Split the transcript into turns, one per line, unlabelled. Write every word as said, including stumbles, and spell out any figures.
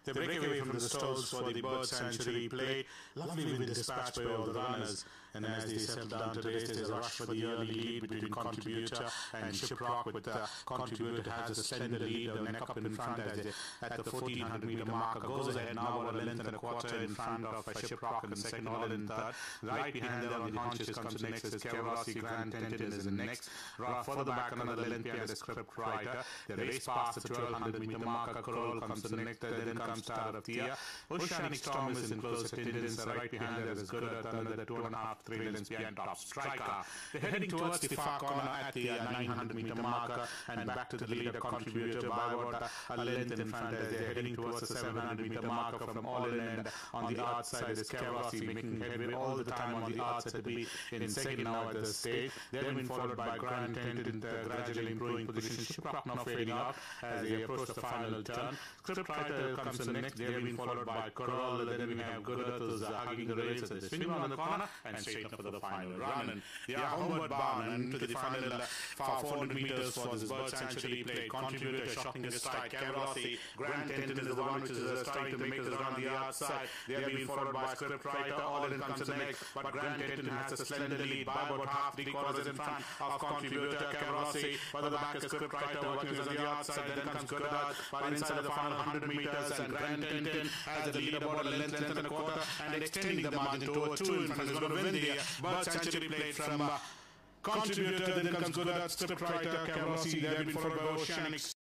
They break away from the stalls for the bird sanctuary plate. Lovely wind dispatched by all the runners. And as they settle down to race, there's a rush for the early lead between Contributor and Shiprock, with the Contributor has a slender lead, the neck up in front as they, at the fourteen hundred meter marker, goes ahead now about a length and a quarter in front of Shiprock in second, all in third. Right behind them on the haunches comes the next is Kevarossi, Grand Tenton is in next. Further back another length behind the script writer. They race past the twelve hundred meter marker, Kroll comes to the next, then comes Star of Thea. Oceanic Storm is in close attendance, right behind there is Good Earth, another two and a half, three lengths behind Top Striker. They're heading towards the far corner at the uh, nine hundred meter marker and back to the leader Contributor by about a length in front as they're heading towards the seven hundred meter marker from all in, and on the art side is Kevarossi making headway all the time on the art side to be in second now at the stage. They've been followed by Grand Tenton uh, gradually improving position. Shiprock now fading out as they approach the final turn. Scriptwriter comes in next. They've been followed by Coral. Then we have Good Earth who's uh, hugging the rails as they swing around the corner and straight up for the final run. And they are homeward bound and to the final uh, four hundred meters for this bird sanctuary plate. Contributor shocking the strike. Kevarossi, Grand Tenton is the one which is uh, starting to make us run the outside. They have been followed by Scriptwriter. All in comes the next, but Grand Tenton has a slender lead by about half, three quarters in front of Contributor. Kevarossi, further back is Scriptwriter working on the outside. Then comes Good Earth, but inside the final one hundred meters, and Grand Tenton has the lead about a length, length and a quarter, and extending the margin to over two in front. Is going to win the bird sanctuary plate from uh, Contributor. Then comes Good Earth, Scriptwriter, Kevarossi. They have been followed by Oceanic